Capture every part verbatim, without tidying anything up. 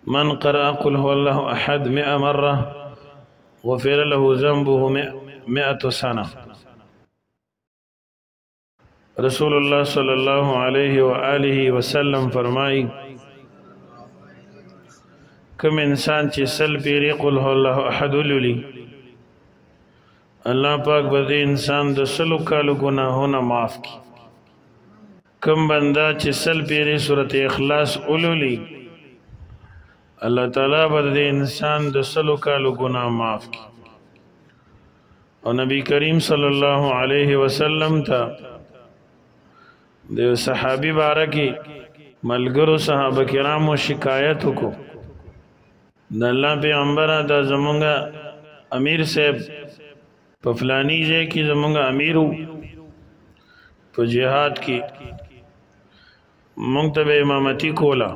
من قرأ قل هو الله أحد مئة مرة غفر له ذنبه مئة سنة. رسول اللہ صلی اللہ علیہ وآلہ وسلم فرمائی کم انسان چی سل پیری قل هو اللہ احد للی اللہ پاک بدے انسان دو سلو کالو گناہونا معاف کی. کم بندہ چی سل پیری سورت اخلاص اولولی اللہ تعالیٰ بدے انسان دو سلو کالو گناہ معاف کی. اور نبی کریم صلی اللہ علیہ وسلم تا دیو صحابی بارہ کی ملگرو صحابہ کرامو شکایتو کو دا اللہ پیغمبرہ دا زمونگا امیر صاحب پا فلانی جے کی زمونگا امیرو پا جہاد کی منگتب امامتی کولا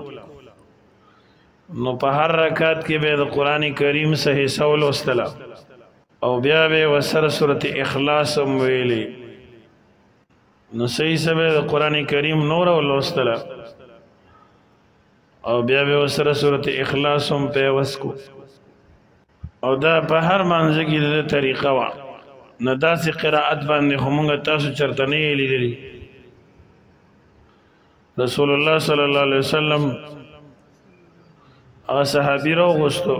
نو پا ہر رکعت کی بے دا قرآن کریم صحیح سول استلا او بیا بے وسر سورت اخلاص مویلی نو صحیح سبے دا قرآن کریم نورا و لوستلا او بیا بے وسر سورت اخلاص ام پیوس کو او دا پا ہر منزگی دا طریقہ وا نا دا سی قراءت باندے خمونگا تاسو چرتنی لی لی. رسول اللہ صلی اللہ علیہ وسلم اگا صحابی رو گستو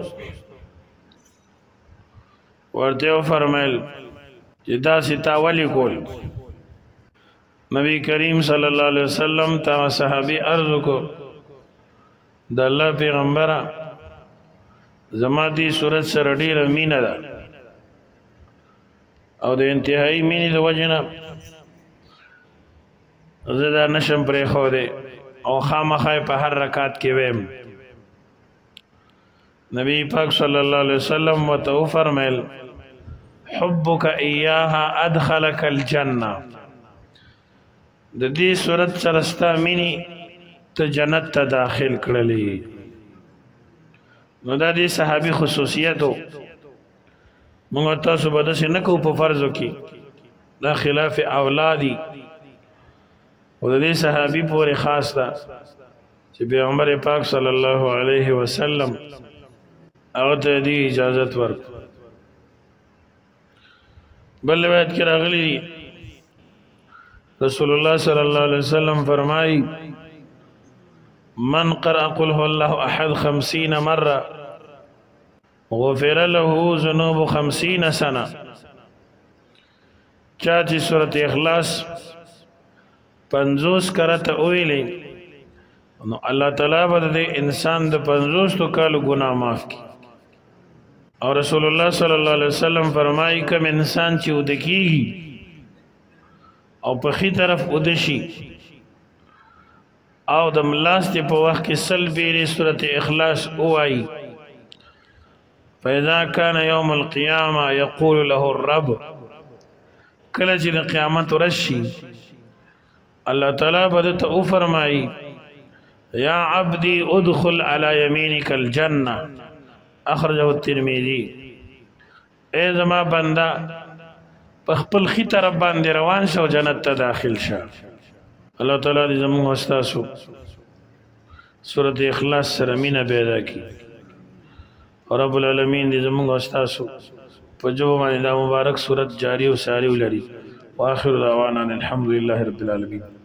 ورتیو فرمائل جدا سی تاولی کول. نبی کریم صلی اللہ علیہ وسلم تا صحابی عرض کو دا اللہ پیغمبرہ زمادی صورت سر ڈیر مین دا او دا انتہائی مینی دا وجنا زدہ نشم پری خودے او خام خواہ پا ہر رکعت کی ویم. نبی پاک صلی اللہ علیہ وسلم و تو فرمیل حبک ایاہا ادخلک الجنہ دا دی صورت سرستا مینی تا جنت تا داخل کرلی. نو دا دی صحابی خصوصیتو منگو تاسو بدا سے نکو پا فرضو کی دا خلاف اولادی و دا دی صحابی پوری خاص دا چی پیغمبر پاک صلی اللہ علیہ وسلم اغتا دی اجازت ورک. بل روایت کی راغلی دی رسول اللہ صلی اللہ علیہ وسلم فرمائی من قرأ قل هو اللہ احد خمسین مرہ غفر له ذنوب خمسین سنہ. چاچی سورت اخلاص پنزوس کرتا اویلی اللہ تعالیٰ بدے انسان دا پنزوس تو کالو گناہ معاف کی. اور رسول اللہ صلی اللہ علیہ وسلم فرمائی کم انسان چی ادکی گی او پخی طرف ادشی او دم لاستی پا وقت کی سل بیری صورت اخلاص اوائی فَإِذَا كَانَ يَوْمَ الْقِيَامَةِ يَقُولُ لَهُ الرَّبُ کلچ قیامت رشی اللہ تعالیٰ بدت او فرمائی یا عبدی ادخل علی یمینک الجنہ اخرجہ الترمیذی اے زما بندہ پخپل خی طرف باندې روان شو جنت تا داخل شا. اللہ تعالیٰ دی زمون استاسو سورت اخلاص سرمینہ بیدا کی اور رب العالمین دی زمون استاسو پجو مانی دا مبارک سورت جاری و ساری و لری. وآخر دعوانا الحمدللہ رب العالمین.